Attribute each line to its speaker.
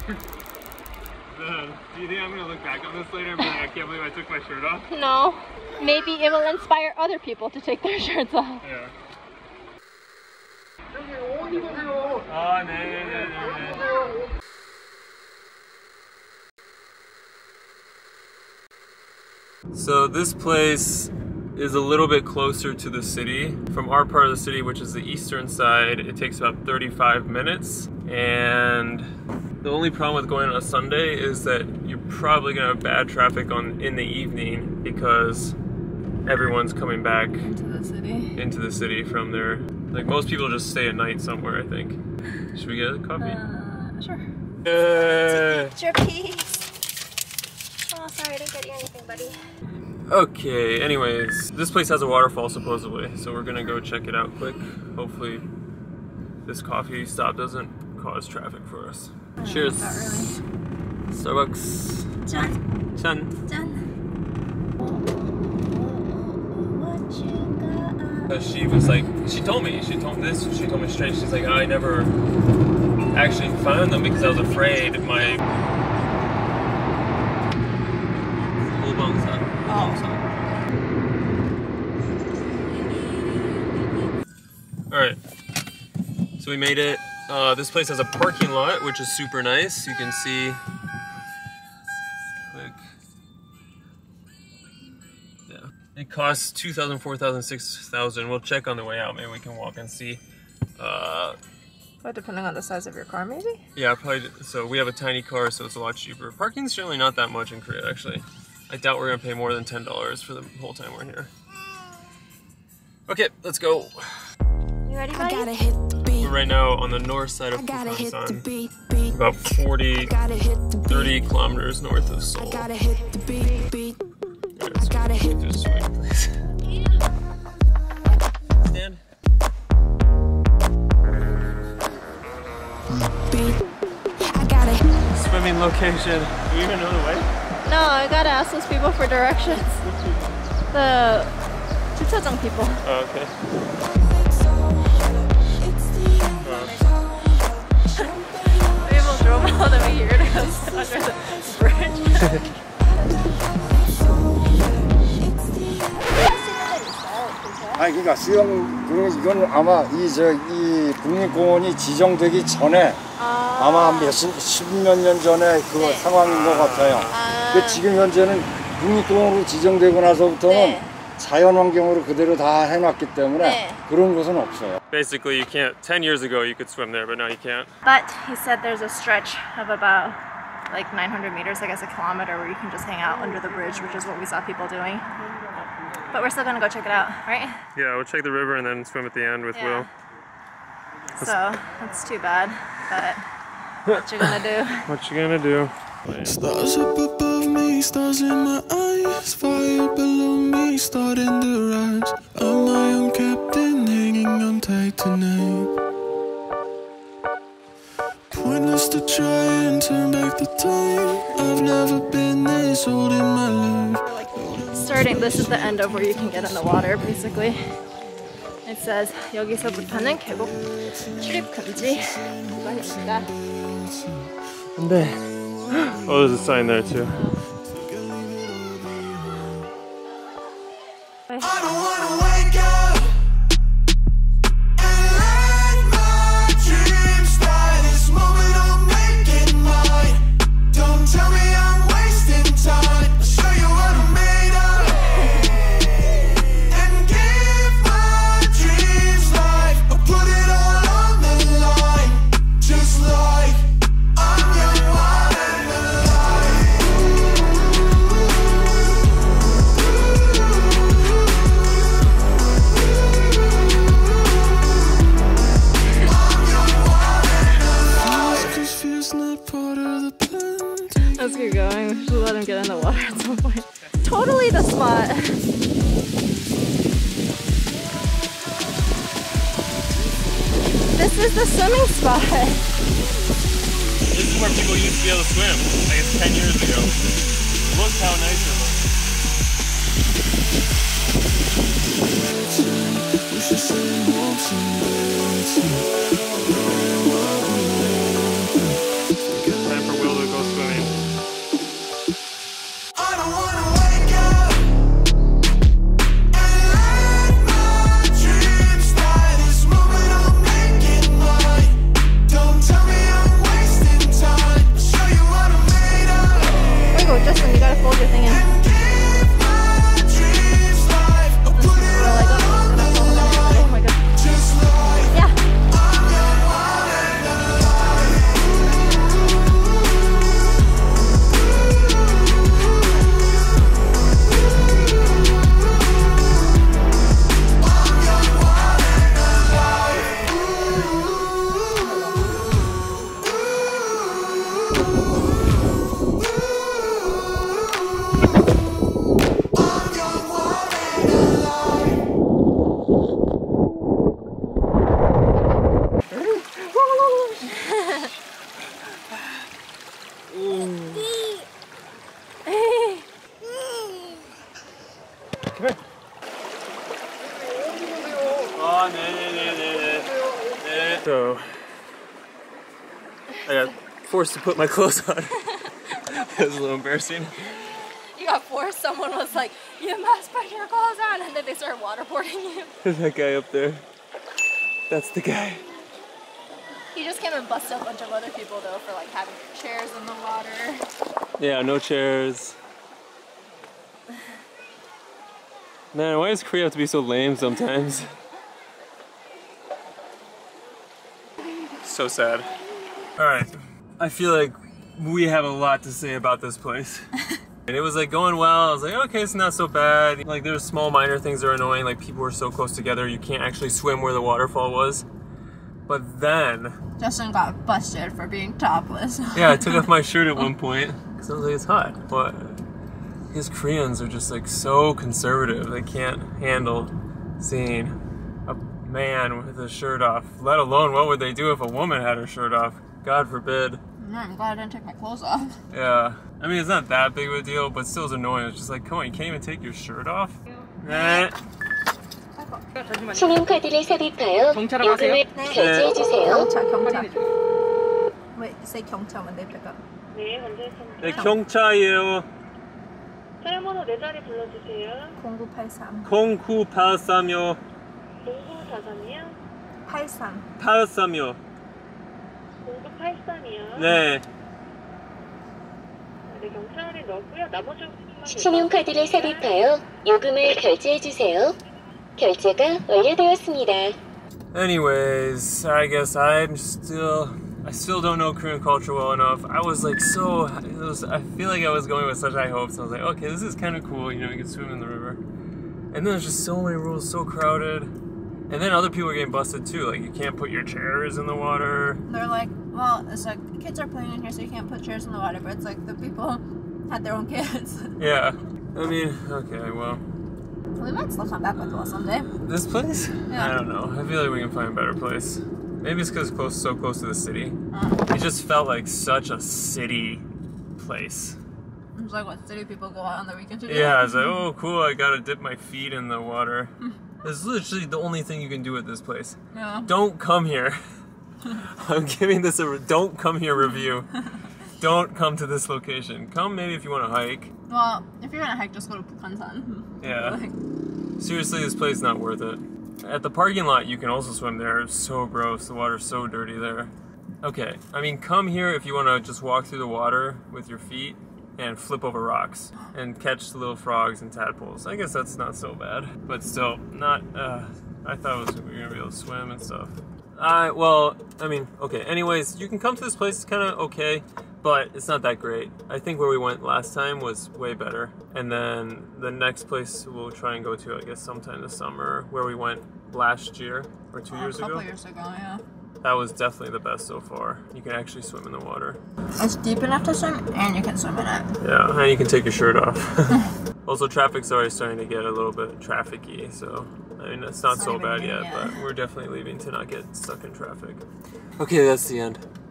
Speaker 1: Do you think I'm gonna look back on this later and be like, I can't believe I took my shirt off?
Speaker 2: No. Maybe it will inspire other people to take their shirts off.
Speaker 1: Yeah. 아, 네네네네. So this place is a little bit closer to the city. From our part of the city, which is the eastern side, it takes about 35 minutes. And the only problem with going on a Sunday is that you're probably gonna have bad traffic in the evening because everyone's coming back into the city from there. Like most people just stay at night somewhere, I think. Should we get a coffee?
Speaker 2: Sure. It's your piece. Oh, sorry, I didn't get you anything, buddy.
Speaker 1: Okay, anyways, this place has a waterfall supposedly, so we're gonna go check it out quick. Hopefully this coffee stop doesn't cause traffic for us. Cheers.
Speaker 2: Not really.
Speaker 1: Starbucks.
Speaker 2: Done.
Speaker 1: Chan.
Speaker 2: Done.
Speaker 1: She was like, she told me straight, she's like, I never actually found them because I was afraid my Alright, so we made it. This place has a parking lot, which is super nice. You can see, like, yeah. It costs 2,000, 4,000, 6,000. We'll check on the way out. Maybe we can walk and see.
Speaker 2: But depending on the size of your car, maybe?
Speaker 1: Yeah, probably. So we have a tiny car, so it's a lot cheaper. Parking's generally not that much in Korea, actually. I doubt we're gonna pay more than $10 for the whole time we're here. Okay, let's go.
Speaker 2: You ready, buddy?
Speaker 1: We're right now on the north side of Busan, about 30 kilometers north of Seoul. Yeah, just swing, please. Stand. Swimming location. Do you even know the way?
Speaker 2: No, I gotta ask those people for directions. The 주차장 people.
Speaker 1: Oh, okay.
Speaker 2: People drove all the way here to go under the bridge.
Speaker 3: 아니 그러니까 수영 이건 아마 이 국립공원이 지정되기 전에 아마 십몇 년 전에 그 상황인 것 같아요. 지금 현재는 국립공원으로 지정되고 나서부터는 자연환경으로 그대로 다 해놨기 때문에 그런 것은 없어요.
Speaker 1: Basically, you can't. 10 years ago, you could swim there, but now you can't.
Speaker 2: But he said there's a stretch of about like 900 meters, I guess a kilometer, where you can just hang out under the bridge, which is what we saw people doing. But we're still gonna go check it out, right?
Speaker 1: Yeah, we'll check the river and then swim at the end with Will.
Speaker 2: So that's too bad, but what you gonna do?
Speaker 1: What you gonna do?
Speaker 4: Stars up above me, stars in my eyes, fire below me, starting to rise. I'm my own captain, hanging on tight tonight. Pointless to try and turn back the time. I've never been this old in my life.
Speaker 2: Starting, this is the end of where you can get in the water, basically. It says 여기서부터는 계곡 출입 금지가 있습니다.
Speaker 1: 근데 oh, there's a sign there too.
Speaker 4: I don't wanna wake up and let my dreams die. This moment I'll make it mine. Don't tell me I'm wasting time. I'll show you what I'm made of and give my dreams life. I'll put it all on the line, just like I'm young, wild and
Speaker 2: Let's keep going. We should let him get in the water at some point. Totally the spot. This is the swimming spot.
Speaker 1: This is where people used to be able to swim, I guess 10 years ago. Look how nice it looks. Time for Will I got forced to put my clothes on. It was a little embarrassing.
Speaker 2: You got forced. Someone was like, "You must put your clothes on," and then they started waterboarding you.
Speaker 1: That guy up there. That's the guy.
Speaker 2: He just came and busted a bunch of other people though for like having chairs in the water.
Speaker 1: Yeah, no chairs. Man, why does Korea have to be so lame sometimes? So sad. Alright, I feel like we have a lot to say about this place. And it was like going well, I was like, okay, it's not so bad. Like there's small minor things that are annoying, like people were so close together, you can't actually swim where the waterfall was. But then...
Speaker 2: Justin got busted for being topless.
Speaker 1: Yeah, I took off my shirt at one point, because I was like, it's hot. But these Koreans are just like so conservative, they can't handle seeing a man with his shirt off. Let alone what would they do if a woman had her shirt off? God forbid.
Speaker 2: I'm glad I didn't take my clothes off.
Speaker 1: Yeah, I mean it's not that big of a deal, but still it's annoying. It's just like, come on, you can't even take your shirt off? Eh.
Speaker 5: 신용카드를 삽입하여 요금을 결제해주세요.
Speaker 2: 경찰. Wait, say 경찰 when they pick up.
Speaker 5: 네, 먼저 했습니다.
Speaker 1: 네, 경찰이에요.
Speaker 5: 차량번호 4자리 불러주세요.
Speaker 2: 0983.
Speaker 1: 0983요.
Speaker 5: 0943이요?
Speaker 2: 83.
Speaker 1: 83요.
Speaker 5: 0983이요?
Speaker 1: 네.
Speaker 5: 네, 경찰이 넣었고요. 나머지 신용카드를 삽입하여 요금을 결제해주세요. 결제가 완료되었습니다.
Speaker 1: Anyways, I guess I still don't know Korean culture well enough. I was like I feel like I was going with such high hopes. I was like, okay, this is kind of cool, you know, you can swim in the river. And then there's just so many rules, so crowded. And then other people are getting busted too, like you can't put your chairs in the water.
Speaker 2: They're like, well, it's like kids are playing in here, so you can't put chairs in the water. But it's like the people had their own kids.
Speaker 1: Yeah, I mean, okay, well.
Speaker 2: We might still come back with us someday.
Speaker 1: This place?
Speaker 2: Yeah.
Speaker 1: I don't know. I feel like we can find a better place. Maybe it's because it's so close to the city. It just felt like such a city place.
Speaker 2: It's like what city people go out on the weekend to do.
Speaker 1: Yeah, I was like, oh cool, I gotta dip my feet in the water. It's literally the only thing you can do at this place.
Speaker 2: Yeah.
Speaker 1: Don't come here. I'm giving this a don't come here review. Don't come to this location. Come maybe if you want to hike.
Speaker 2: Well, if you're gonna hike, just go to Bukhansan.
Speaker 1: Yeah. Seriously, this place is not worth it. At the parking lot, you can also swim there. It's so gross. The water's so dirty there. Okay, I mean, come here if you want to just walk through the water with your feet and flip over rocks and catch little frogs and tadpoles. I guess that's not so bad, but still not. I thought we were gonna be able to swim and stuff. Well, I mean, okay. Anyways, you can come to this place. It's kind of okay, but it's not that great. I think where we went last time was way better. And then the next place we'll try and go to, I guess, sometime this summer, where we went last year or 2 years ago.
Speaker 2: A couple years ago, yeah.
Speaker 1: That was definitely the best so far. You can actually swim in the water.
Speaker 2: It's deep enough to swim, and you can swim in it.
Speaker 1: Yeah, and you can take your shirt off. Also, traffic's already starting to get a little bit traffic-y, so I mean, it's not so bad yet, but we're definitely leaving to not get stuck in traffic. Okay, that's the end.